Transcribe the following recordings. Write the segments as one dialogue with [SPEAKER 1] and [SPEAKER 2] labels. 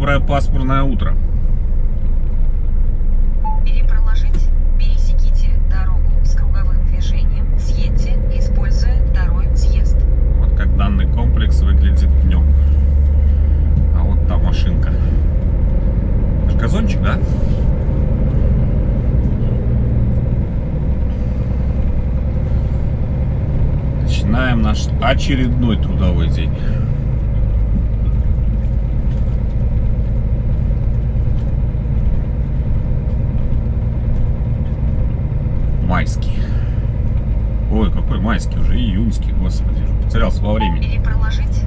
[SPEAKER 1] Доброе пасмурное утро.
[SPEAKER 2] Перепроложить. Пересеките дорогу с круговым движением. Съедьте, используя второй съезд.
[SPEAKER 1] Вот как данный комплекс выглядит днем. А вот та машинка. Это ж газончик, да? Начинаем наш очередной трудовой день. Майский. Ой, какой майский, уже июньский, господи, потерялся во времени.
[SPEAKER 2] Перепроложить.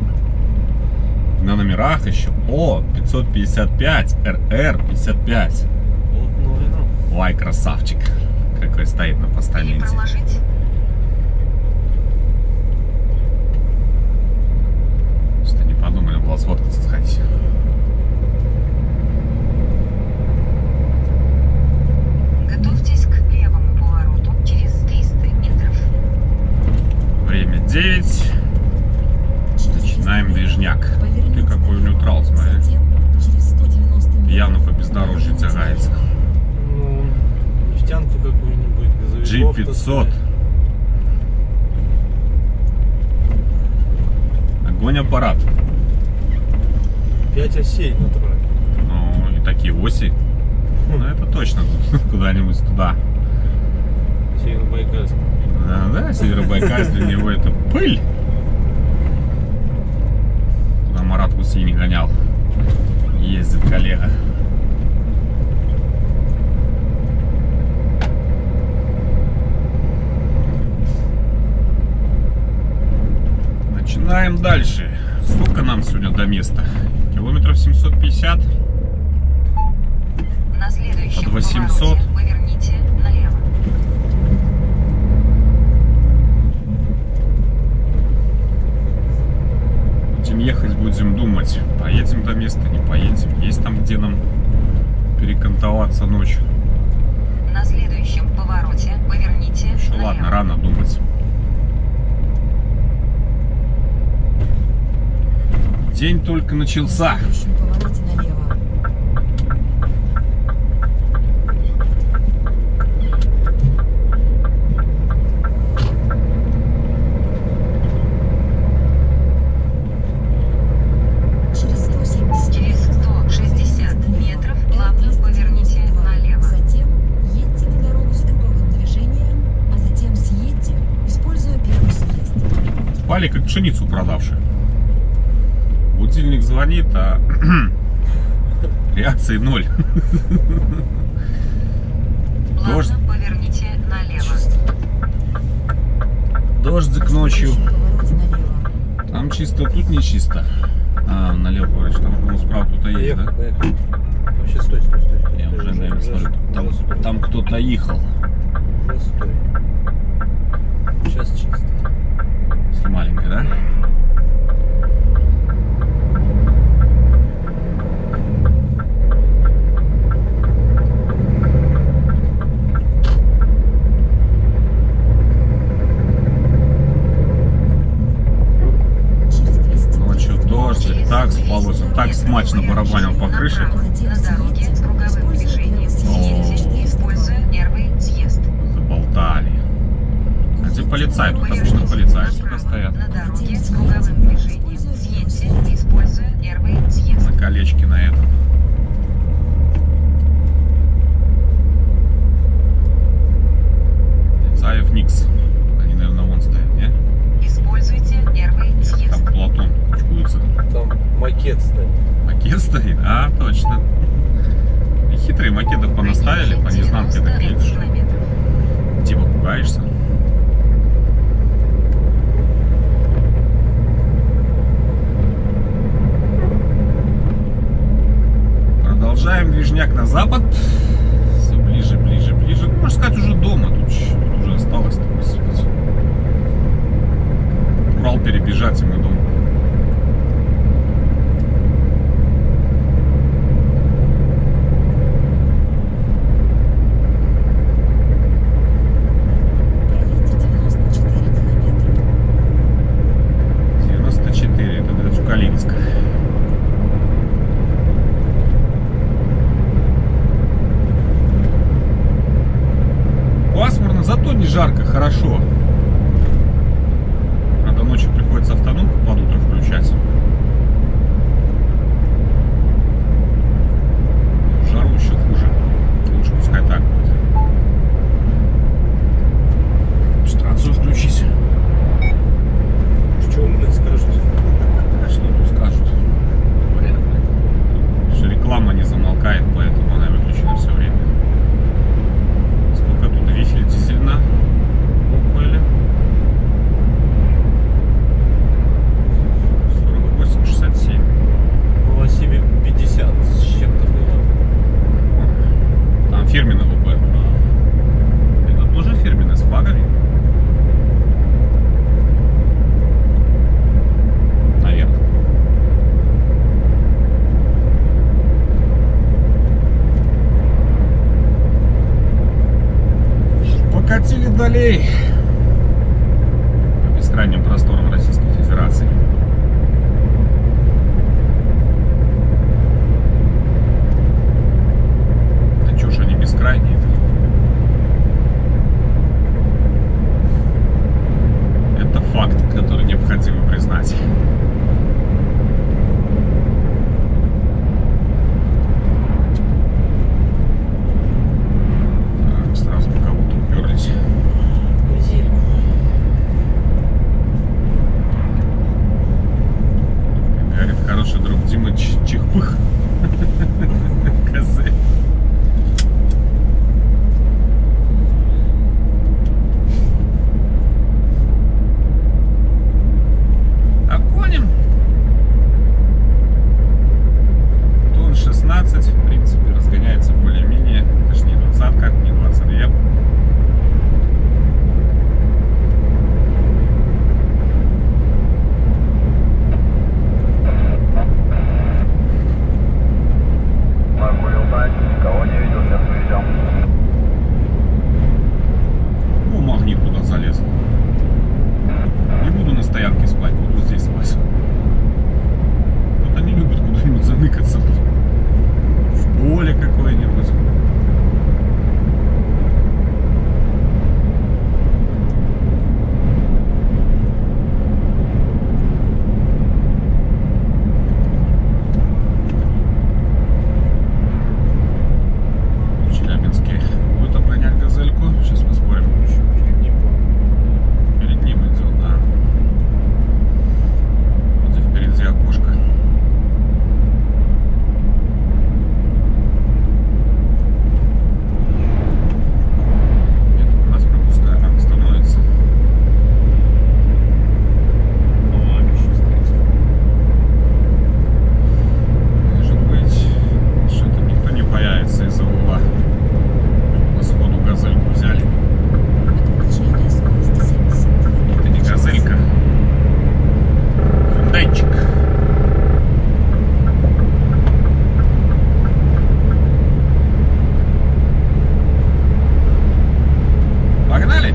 [SPEAKER 1] На номерах еще О 555 РР 55. Ой, красавчик, какой стоит на постаменте.
[SPEAKER 2] Перепроложить.
[SPEAKER 1] Что не подумали, было сфоткаться сходить.
[SPEAKER 2] Готовьтесь к левому повороту через 300 метров.
[SPEAKER 1] Время 9. Начинаем движняк. Ты какой нейтрал, смотри. Явно по бездорожью тягается.
[SPEAKER 3] Ну, нефтянку какую-нибудь, газовиков.
[SPEAKER 1] G500. Огонь аппарат.
[SPEAKER 3] 5 осей на трое.
[SPEAKER 1] Ну, и такие оси. Ну, это точно куда-нибудь туда.
[SPEAKER 3] Северобайкальск.
[SPEAKER 1] Да, Северобайкальск, для него это пыль. Куда Марат Гусейн гонял. Ездит коллега. Начинаем дальше. Сколько нам сегодня до места? Километров 750.
[SPEAKER 2] На следующем
[SPEAKER 1] Под 800.
[SPEAKER 2] повороте поверните налево.
[SPEAKER 1] Будем ехать, будем думать. Поедем до места, не поедем. Есть там, где нам перекантоваться ночью.
[SPEAKER 2] На следующем повороте поверните
[SPEAKER 1] Еще
[SPEAKER 2] налево.
[SPEAKER 1] ладно, рано думать. День только начался.
[SPEAKER 4] В следующем повороте налево.
[SPEAKER 2] Через 160 метров плавно поверните налево.
[SPEAKER 4] Затем едьте на дорогу с круговым движением, а затем съедьте, используя первый съезд.
[SPEAKER 1] Спали как пшеницу продавшие. Будильник звонит, а реакции ноль. Дождь.
[SPEAKER 2] Плавно поверните налево.
[SPEAKER 1] Дождик ночью.
[SPEAKER 4] В следующем повороте налево.
[SPEAKER 1] Там чисто, тут не чисто. А, налево поворачивай, там, по-моему, справа кто-то есть, да?
[SPEAKER 3] Поехали. Вообще стой.
[SPEAKER 1] Я уже, наверное, смотрю.
[SPEAKER 3] Стой.
[SPEAKER 1] Там кто-то ехал.
[SPEAKER 3] Уже стой. Сейчас чисто.
[SPEAKER 1] Если маленький, да?
[SPEAKER 4] Через 200
[SPEAKER 1] Ночью дождик, так спалось, он так смачно барабанил по крыше.
[SPEAKER 2] На дороге с круговым движением. Съедьте, используя первый съезд.
[SPEAKER 1] Заболтали. А где полицай? Тут обычно полицаи всегда стоят.
[SPEAKER 2] На дороге с круговым движением. Съедьте, используя первый съезд.
[SPEAKER 1] На колечке на этом. Полицаев никс. Они, наверное, вон стоят, не?
[SPEAKER 2] Используйте первый
[SPEAKER 1] Там
[SPEAKER 2] съезд.
[SPEAKER 1] Платон кучкуется.
[SPEAKER 3] Там макет стоит.
[SPEAKER 1] Макет стоит? А, точно. И хитрые макетов понаставили, по незнанке так едешь. Типа пугаешься. Продолжаем движняк на запад. Все ближе. Ну, можно сказать, уже дома. Тут уже осталось. Урал перебежать, и мы дома.
[SPEAKER 4] проедьте 94 километра.
[SPEAKER 1] 94, это до Тюкалинска. хорошо. Правда, ночью приходится автономку под утро включать. В жару еще хуже. Лучше пускай так будет. Регистрацию включить.
[SPEAKER 3] Что умные скажут?
[SPEAKER 1] А что тут скажут? Вряд ли. Потому что реклама не замолкает, поэтому она выключена все время. Сколько тут вифель дизельна? Были. 48,67.
[SPEAKER 3] В Новосибе 50 с чем-то было.
[SPEAKER 1] Там фирменный ВП. Это тоже фирменный с флагами? Наверное. Покатили далей по бескрайним просторам Российской Федерации. Да чё ж они бескрайние-то? Это факт, который необходимо признать. Так, сразу по кого-то уперлись.
[SPEAKER 3] Газельку.
[SPEAKER 1] Как говорит хороший друг Дима Чихпых. Газель. Обгоним. Тон 16, в принципе, разгоняется более-менее. Это ж не 20-ка, не 22.
[SPEAKER 5] Могу узнать, кого не видел, сейчас выезжал.
[SPEAKER 1] Ну, магнит куда залез. Не буду на стоянке спать, буду здесь спать. Кто-то не любит куда-нибудь заныкаться. В поле какое-нибудь. В Челябинске будет обгонять газельку. Сейчас посмотрим.
[SPEAKER 3] Еще перед ним, по-моему.
[SPEAKER 1] Перед ним идет, да. Вот здесь впереди окошко. Нет, у нас пропускает, а, становится.
[SPEAKER 3] Еще стоит.
[SPEAKER 1] Может быть, что-то никто не появится из-за угла. На сходу газельку взяли.
[SPEAKER 4] Отключение скорости 70 км.
[SPEAKER 1] Это не газелька. Хундайчик. Погнали!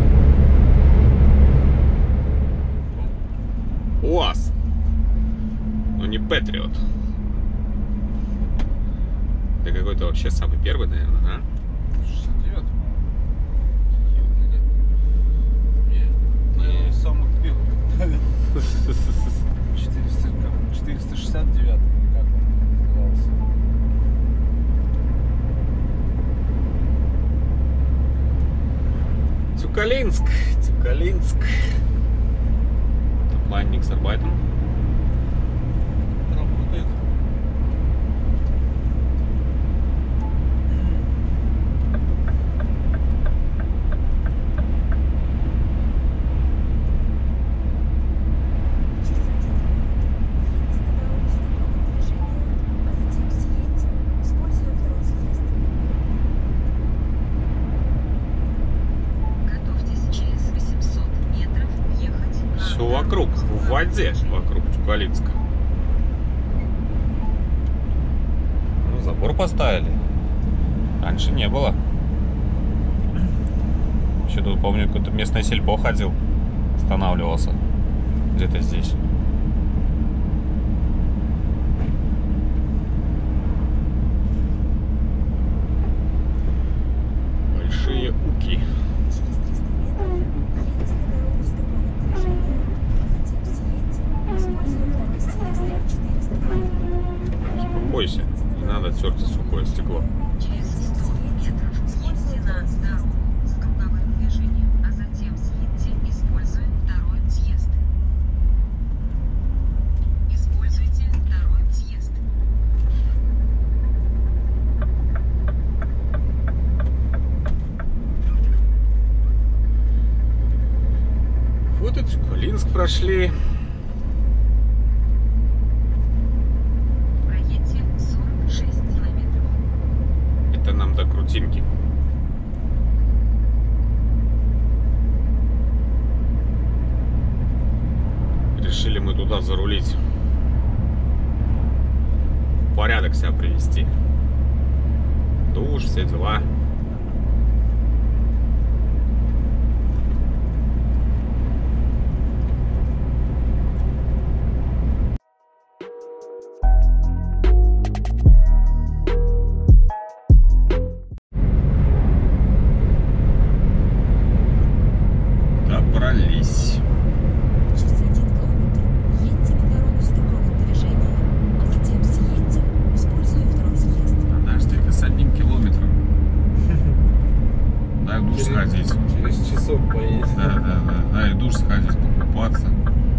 [SPEAKER 1] УАЗ. Ну не Патриот. Ты какой-то вообще самый первый, наверное, да?
[SPEAKER 3] 69. Нет. Ну, самых первых. 469, или как он назывался.
[SPEAKER 1] Тюкалинск. Тюкалинск. Топлайн Никсарбайтен.
[SPEAKER 3] Работает.
[SPEAKER 2] Готовьтесь через 800 метров ехать на
[SPEAKER 1] Все вокруг, в воде, вокруг Тюкалинска. Ну, забор поставили. Раньше не было. Еще тут, помню, какое-то местное сельпо ходил. Останавливался. Где-то здесь. Большие уки.
[SPEAKER 4] Через 300 метров
[SPEAKER 1] бойся. Не надо терться сухое стекло.
[SPEAKER 2] Через 100 метров съедьте на дорогу с круговым движением, а затем съедьте, используя второй съезд. Используйте второй съезд.
[SPEAKER 1] Вот и Тюкалинск прошли.
[SPEAKER 2] Проедьте 46 километров.
[SPEAKER 1] Это нам до Крутинки. Решили мы туда зарулить. В порядок себя привести. Душ, все дела. Добрались.
[SPEAKER 4] Через 1 километр едьте на дорогу с круговым движением, а затем съедьте, используя второй съезд.
[SPEAKER 1] Подожди, ты с 1 километром. Дай в душ сходить.
[SPEAKER 3] Через часок поедет.
[SPEAKER 1] Да. Дай в душ сходить, покупаться.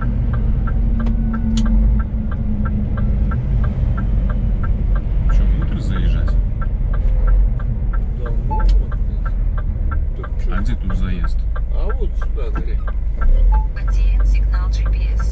[SPEAKER 1] Что, внутрь заезжать?
[SPEAKER 3] Да, можно. Тут чё?
[SPEAKER 1] А где тут заезд?
[SPEAKER 3] А вот сюда, смотри.
[SPEAKER 2] Потерян сигнал GPS.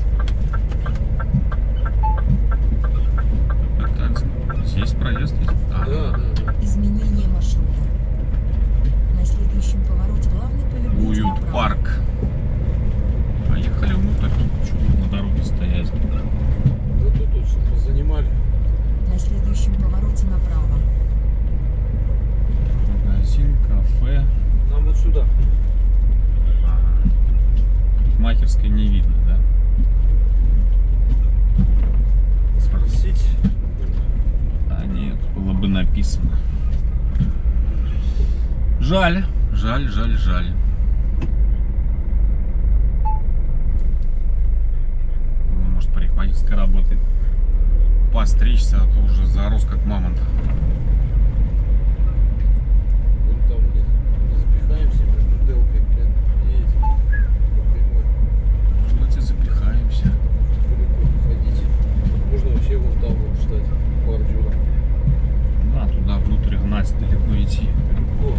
[SPEAKER 1] Это есть проезд? Есть?
[SPEAKER 3] Да.
[SPEAKER 4] Изменение маршрута. На следующем повороте главный поверните
[SPEAKER 1] Уют
[SPEAKER 4] направо.
[SPEAKER 1] парк. Поехали внутрь. Чего на дороге стоять?
[SPEAKER 3] Да тут все позанимали.
[SPEAKER 4] На следующем повороте направо.
[SPEAKER 1] Магазин, кафе.
[SPEAKER 3] Нам вот сюда.
[SPEAKER 1] Ага. Парикмахерской не видно, да?
[SPEAKER 3] Спросить.
[SPEAKER 1] А нет, было бы написано. Жаль. Ну, может, парикмахерская работает. Постричься, а то уже зарос как мамонт.
[SPEAKER 3] Вот там не запихаемся между Делкой, блин, и этим. По прямой.
[SPEAKER 1] Может быть, и запихаемся.
[SPEAKER 3] Далеко не ходить. Можно вообще вон там вот встать. Бордюра.
[SPEAKER 1] Да, туда внутрь гнать, далеко идти.
[SPEAKER 3] Легко.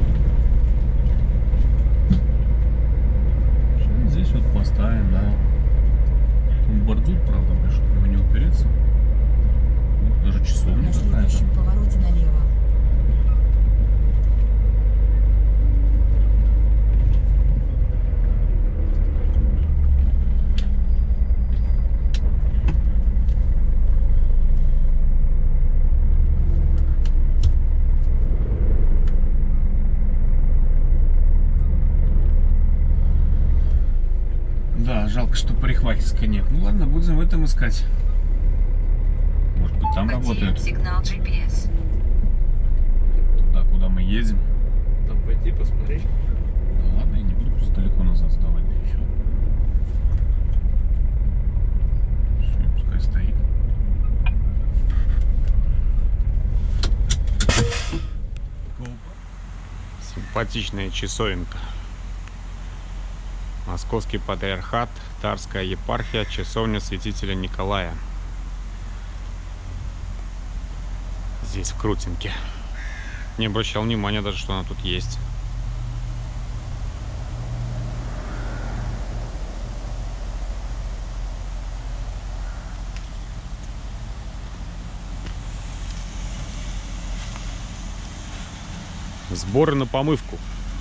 [SPEAKER 1] Сейчас здесь вот поставим, да. Тут бордюр, правда, чтобы в него не упереться. Вот даже часовня
[SPEAKER 4] На
[SPEAKER 1] какая-то.
[SPEAKER 4] следующем повороте налево.
[SPEAKER 1] Да, жалко, что парикмахерской нет. Ну ладно, будем в этом искать. Может быть, там
[SPEAKER 2] Потерян
[SPEAKER 1] работают.
[SPEAKER 2] сигнал GPS.
[SPEAKER 1] Туда, куда мы едем.
[SPEAKER 3] Там пойти посмотреть.
[SPEAKER 1] Да ладно, я не буду просто далеко назад сдавать. Да и всё. Всё, пускай стоит. Симпатичная часовенка. Московский патриархат, Тарская епархия, часовня святителя Николая. Здесь, в Крутинке. Не обращал внимания даже, что она тут есть. Сборы на помывку.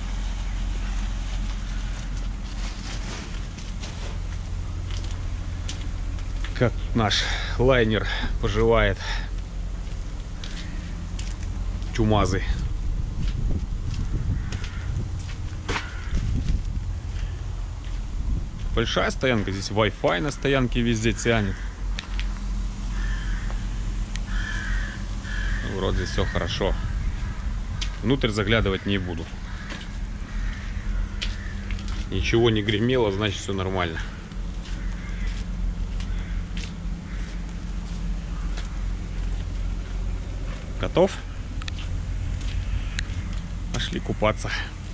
[SPEAKER 1] Как наш лайнер поживает. Чумазы. Большая стоянка, здесь Wi-Fi на стоянке везде тянет. Вроде здесь все хорошо. Внутрь заглядывать не буду. Ничего не гремело, значит все нормально. Готов? Пошли купаться.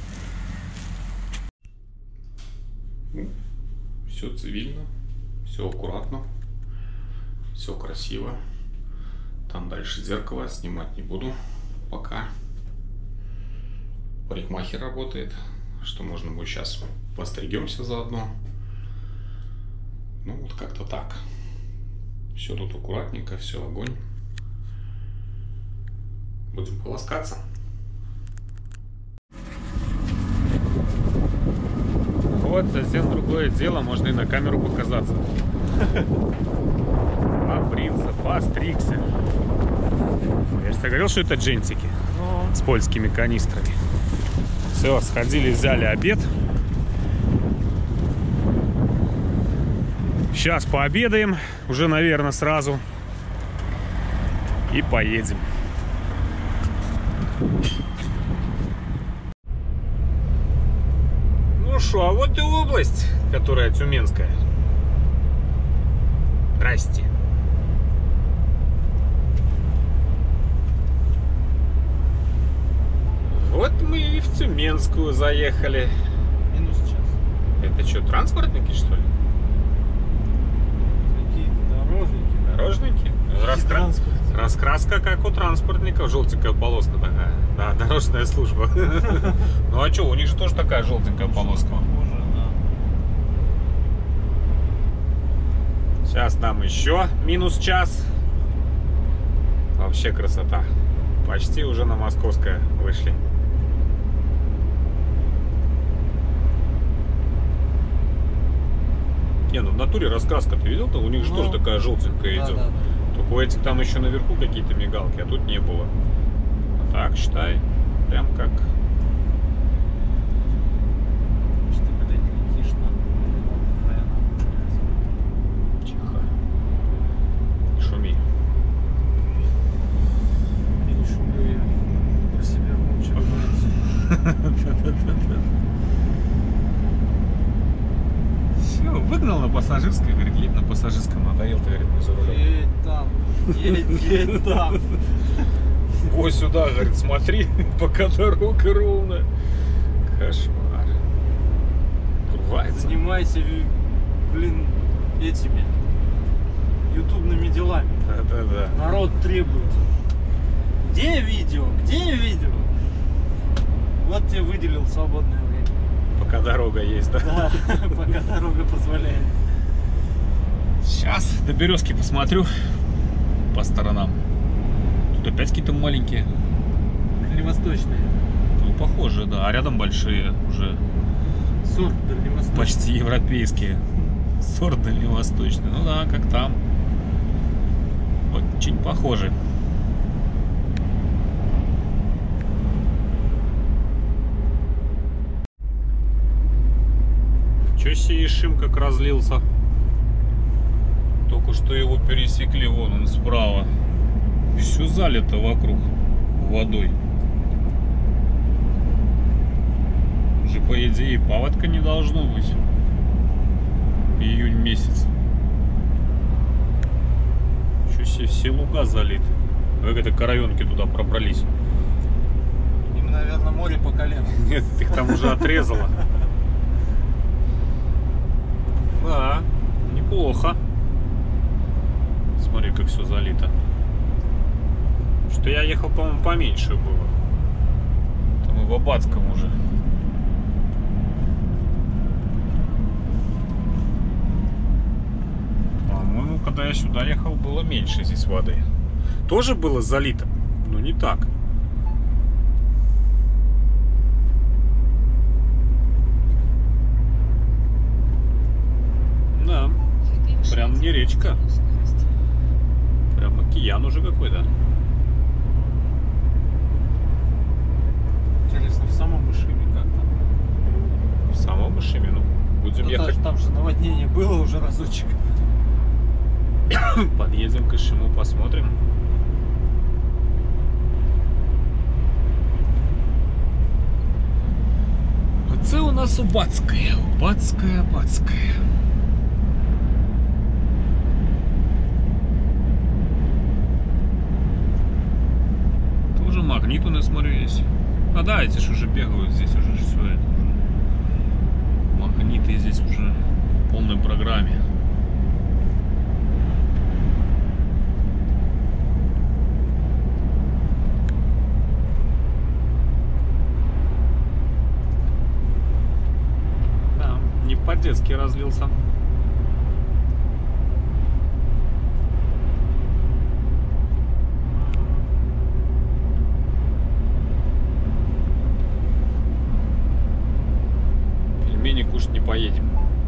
[SPEAKER 1] Все цивильно, все аккуратно, все красиво. Там дальше зеркало, снимать не буду пока. Парикмахер работает, что можно будет сейчас постригемся заодно. Ну вот как-то так. Все тут аккуратненько, все огонь. Будем полоскаться. Вот совсем другое дело, можно и на камеру показаться. Побрился, постригся. Я же тебе говорил, что это джентики с польскими канистрами. Все, сходили, взяли обед. Сейчас пообедаем, уже, наверное, сразу. И поедем. Ну что, а вот и область, которая Тюменская. Здрасте. Вот мы и в Тюменскую заехали.
[SPEAKER 3] Минус час.
[SPEAKER 1] Это что, транспортники, что ли?
[SPEAKER 3] Какие-то дорожники.
[SPEAKER 1] Дорожники? Раскраска как у транспортников, желтенькая полоска такая. Да, дорожная служба. Ну а что, у них же тоже такая желтенькая полоска.
[SPEAKER 3] Похоже, да.
[SPEAKER 1] Сейчас нам еще минус час. Вообще красота. Почти уже на Московское вышли. Не, ну в натуре раскраска ты видел-то? У них же тоже такая желтенькая идет.
[SPEAKER 3] Да.
[SPEAKER 1] Только у этих там еще наверху какие-то мигалки, а тут не было. А так, считай, прям как...
[SPEAKER 3] Что ты, блядь, летишь там.
[SPEAKER 1] Тихо. Не шуми.
[SPEAKER 3] Я не шумлю, я про себя молча говорю.
[SPEAKER 1] Все, выгнал на пассажирской, говорит, едь на пассажирском, надоел, ты, говорит, не за рулем.
[SPEAKER 3] Едь там, едь там.
[SPEAKER 1] Ой, сюда, говорит, смотри, пока дорога ровная. Кошмар. Кружается.
[SPEAKER 3] Занимайся, блин, этими ютубными делами.
[SPEAKER 1] Да.
[SPEAKER 3] Народ требует. Где видео? Где видео? Вот тебе выделил свободное время.
[SPEAKER 1] Пока дорога есть, да?
[SPEAKER 3] Да, пока дорога позволяет.
[SPEAKER 1] Сейчас до Березки посмотрю по сторонам. Тут опять какие-то маленькие.
[SPEAKER 3] Дальневосточные.
[SPEAKER 1] Ну, похоже, да. А рядом большие уже.
[SPEAKER 3] Сорт дальневосточный.
[SPEAKER 1] Почти европейские. Сорт дальневосточный. Ну да, как там. Очень похожи. Че сей Ишим как разлился? Только что его пересекли, вон он справа. Все залито вокруг водой. Уже по идее паводка не должно быть. Июнь месяц. Еще все луга залиты. Как это коровенки туда пробрались?
[SPEAKER 3] Им, наверное, море по колено.
[SPEAKER 1] Нет, их там уже отрезало. Да, неплохо. Смотри, как все залито. Что я ехал, по-моему, поменьше было. Там и в Абадском уже. По-моему, когда я сюда ехал, было меньше здесь воды. Тоже было залито, но не так. Да, прям не речка. Прям океан уже какой-то.
[SPEAKER 3] Интересно, в самом Ишиме как там?
[SPEAKER 1] В самом Ишиме, ну, будем ехать.
[SPEAKER 3] Там же наводнение было уже разочек.
[SPEAKER 1] Подъедем к Ишиму, посмотрим. А це у нас Убацкая. Убацкая. магнит у нас, смотрю, есть. А да, эти же уже бегают здесь, уже все это. Магниты здесь уже в полной программе. Да, не по-детски разлился. Пельмени кушать не поедем.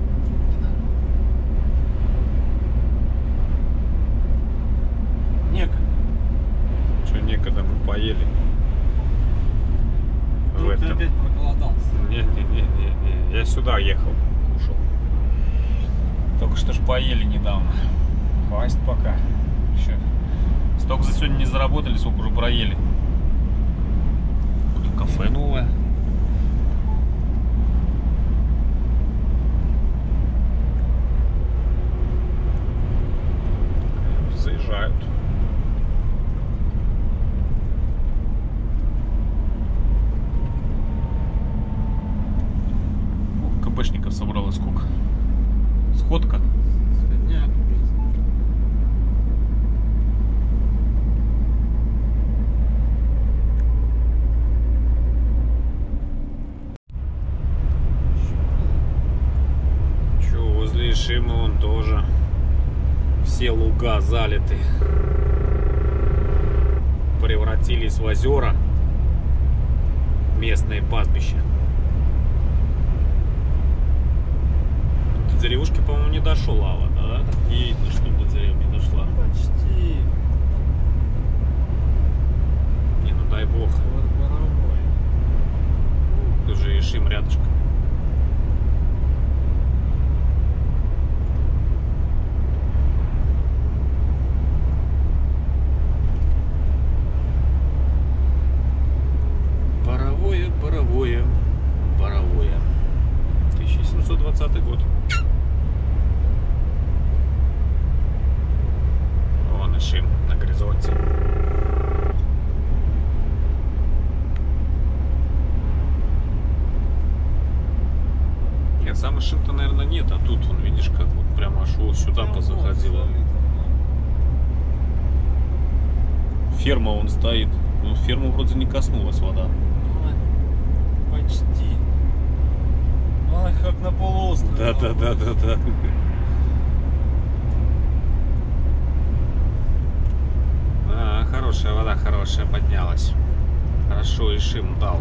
[SPEAKER 3] Некогда.
[SPEAKER 1] Что, некогда, мы поели. В
[SPEAKER 3] Ты
[SPEAKER 1] этом.
[SPEAKER 3] опять проголодался.
[SPEAKER 1] Не, я сюда ехал, ушел. Только что ж поели недавно. Хватит пока. Еще. Столько за сегодня не заработали, сколько уже проели. Вот кафе новое. Заезжают. КБшников собралось сколько? Сходка.
[SPEAKER 3] Средняк, блин.
[SPEAKER 1] Че, возле Ишима он тоже. Все луга залиты. Превратились в озера. Местные пастбища. До деревушки, по-моему, не дошел лава, да? Не видно, что до деревни дошла.
[SPEAKER 3] Почти.
[SPEAKER 1] Не, ну дай бог.
[SPEAKER 3] Вот Боровой.
[SPEAKER 1] Тут же Ишим рядышком. Боровое, Боровое, Боровое. 1720 год. Вон Ишим на горизонте. Нет, сам Ишим-то, наверное, нет, а тут, вон, видишь, как вот прямо аж вот сюда позаходило. Ферма он стоит. Ну, ферму вроде не коснулась вода.
[SPEAKER 3] Почти. Ай, как на полуострове.
[SPEAKER 1] Да. Да, хорошая вода, хорошая, поднялась. Хорошо Ишим дал.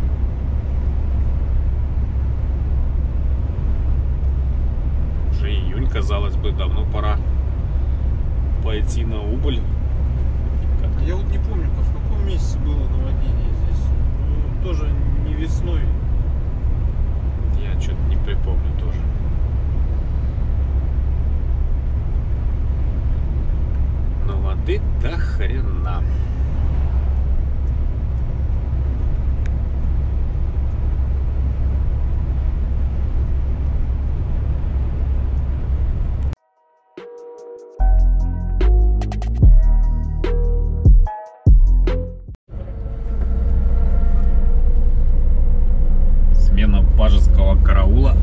[SPEAKER 1] Уже июнь, казалось бы, давно пора пойти на убыль.
[SPEAKER 3] Я вот не помню, в каком месяце было наводнение здесь. Ну, тоже не весной.
[SPEAKER 1] Я что-то не припомню тоже. Но воды до хрена. Смена пажеского караула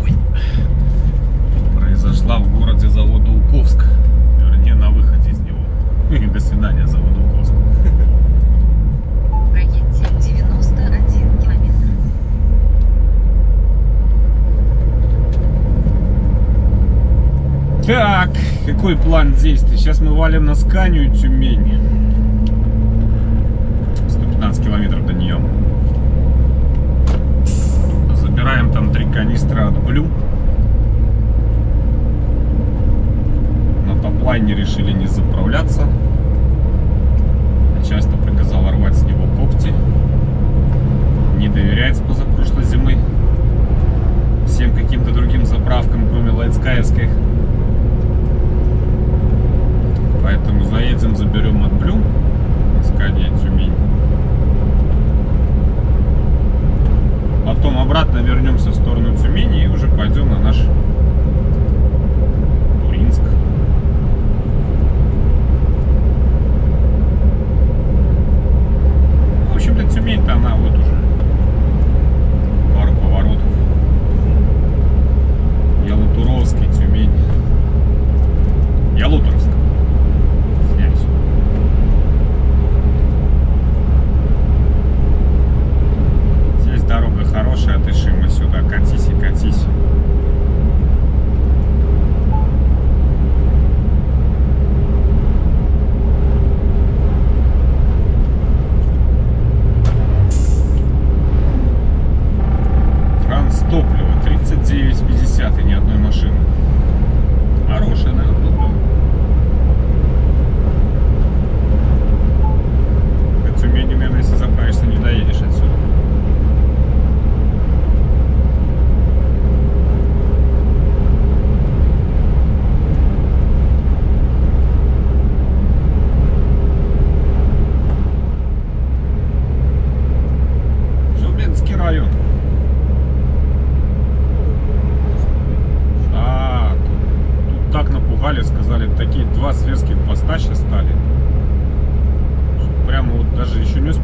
[SPEAKER 1] произошла в городе Заводоуковск. Вернее, на выходе из него. До свидания, Заводоуковск.
[SPEAKER 2] Проедьте 91 километр.
[SPEAKER 1] Так, какой план действий? Сейчас мы валим на Сканию, Тюмень. 115 километров до нее. Забираем там 3 канистры от Блю. На топлайне решили не заправляться. Начальство приказало рвать с него когти. Не доверяется позапрошлой зимы всем каким-то другим заправкам, кроме Лайтскаевских. Поэтому заедем, заберем от Блю, Скания, Тюмень. Потом обратно вернемся в сторону Тюмени и уже пойдем на наш Туринск.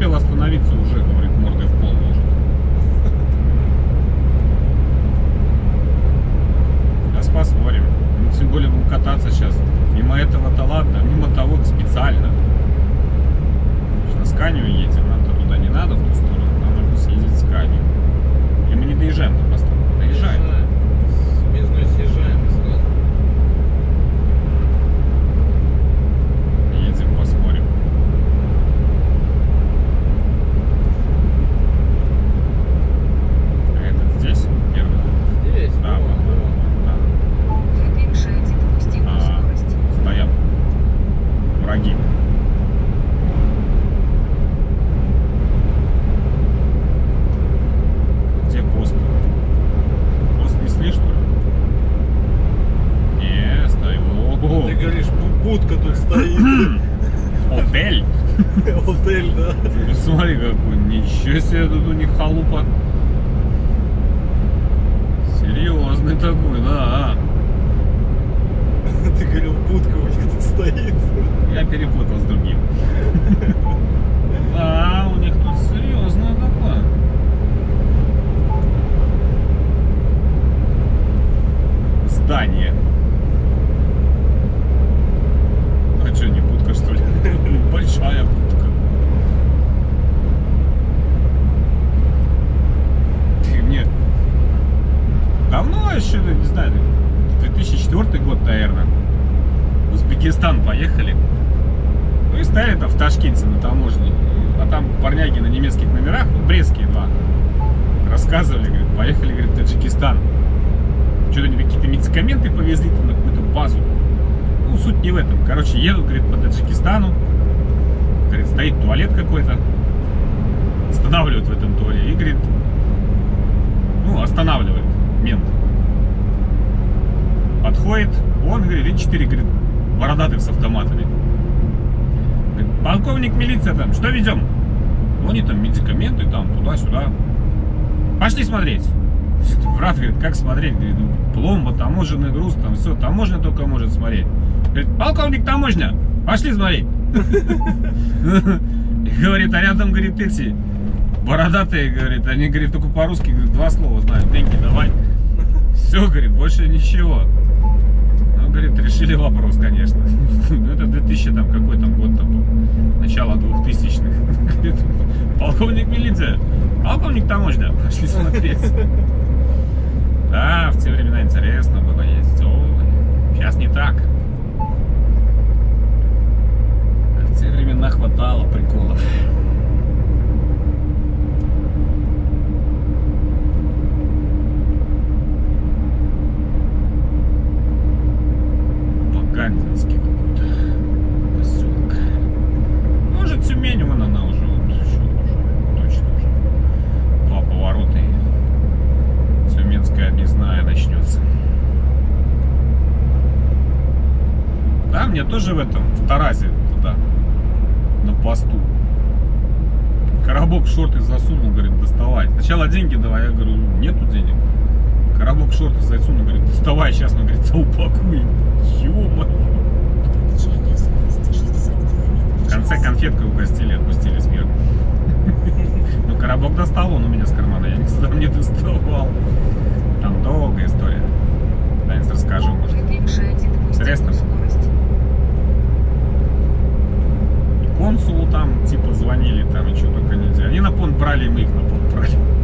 [SPEAKER 1] успел остановиться, уже, говорит, мордой в пол ложит. Сейчас посмотрим. Ну, тем более будем кататься сейчас. Мимо этого-то ладно, мимо того специально. На Сканию едем, нам-то туда не надо, в ту сторону. Нам нужно съездить в Сканию. И мы не доезжаем до поста. Доезжаем.
[SPEAKER 3] Между съезжаем сразу.
[SPEAKER 1] Едем, посмотрим. А этот здесь? Первый?
[SPEAKER 3] Здесь.
[SPEAKER 1] Да,
[SPEAKER 3] вон, вон.
[SPEAKER 1] да.
[SPEAKER 2] Превышаете допустимую скорость.
[SPEAKER 1] Стоят враги. Где пост? Пост несли, что ли? Не, стою. Ого.
[SPEAKER 3] Ты говоришь, будка тут стоит.
[SPEAKER 1] Отель?
[SPEAKER 3] Отель, да.
[SPEAKER 1] Ты смотри какой, ничего себе, тут у них халупа. Серьезный такой, да.
[SPEAKER 3] Ты говорил, будка у них тут стоит.
[SPEAKER 1] Я перепутал с другим. Да, у них тут серьезно такое. Здание. А что, не будка, что ли? Большая будка. Ты мне... Давно еще, не знаю, 2004 год, наверное. В Узбекистан поехали. Ну и стояли там в Ташкенте на таможне. А там парняги на немецких номерах, ну, брестские два, рассказывали, говорит, поехали, говорит, в Таджикистан. Что-то они какие-то медикаменты повезли там на какую-то базу. Ну, суть не в этом. Короче, едут, говорит, по Таджикистану. Говорит, стоит туалет какой-то. Останавливают в этом туалете. И, говорит, ну, останавливает мент. Подходит, он, говорит, и 4, говорит, бородатых с автоматами. Говорит, полковник милиция там, что ведем? Ну, они там медикаменты, там, туда-сюда. Пошли смотреть. Брат говорит, как смотреть? Говорит, ну, пломба, таможенный груз, там все, таможня только может смотреть. Говорит, полковник таможня, пошли смотреть. Говорит, а рядом, говорит, эти бородатые, говорит, они, говорит, только по-русски, говорит, 2 слова знают, деньги давай. Все, говорит, больше ничего. Ну, говорит, решили вопрос, конечно. Ну, это 2000 там, какой там год там был. Начало 2000-х. Говорит, полковник милиция, полковник таможня, пошли смотреть. Да, в те времена интересно было ездить. О, сейчас не так. А в те времена хватало приколов. Багандинский какой-то поселок. Может, Тюмень, вон она уже, вот, еще уже, точно уже. 2 поворота и Тюменская объездная начнется. Да, мне тоже в этом, в Таразе туда, на посту. Коробок в шорты засунул, говорит, доставай. Сначала деньги давай, я говорю, нету денег. Коробок в шорты засунул, говорит, доставай, сейчас, он говорит, упакуем. Ё-моё.
[SPEAKER 4] Ограничение скорости 60 км/ч.
[SPEAKER 1] В конце конфеткой угостили, отпустили с миром. Ну, коробок достал он у меня с кармана, я никогда не доставал. Там долгая история. Да-нибудь расскажу, может.
[SPEAKER 2] Вы превышаете
[SPEAKER 1] Интересно.
[SPEAKER 2] допустимую скорость.
[SPEAKER 1] И консулу там, типа, звонили, там, и что только нельзя. Они на понт брали, и мы их на понт брали.